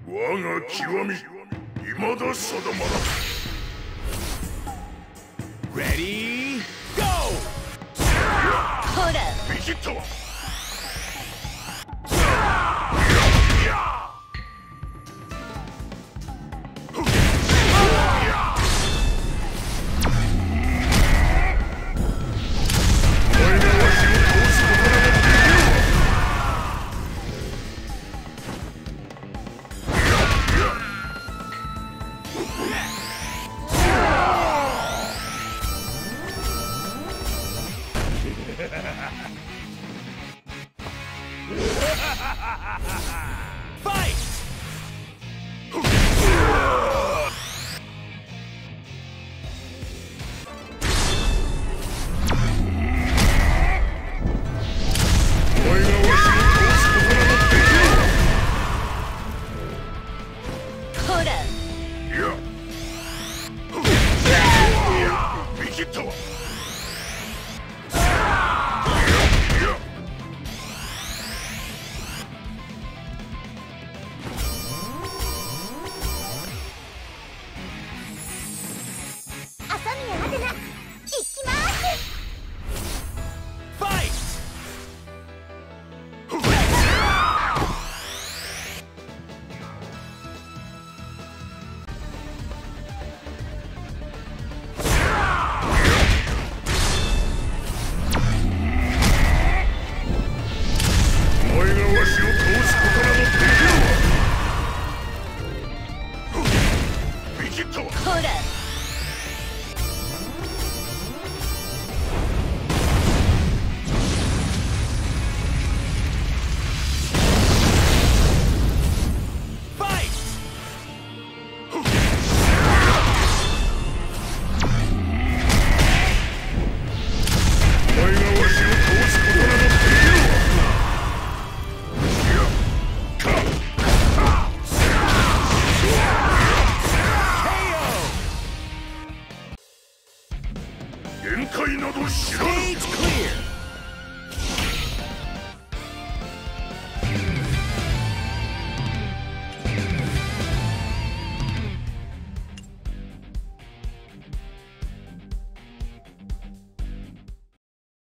我が極み未だ定まらぬ。 Ready, go! ほら見切ったわ。 Fight! ほら見切ったわ。 朝宮アテナ行きます。 Fight! お前がわしを倒すことなどできるわ。見切ったわ。 ほら限界など知らぬ。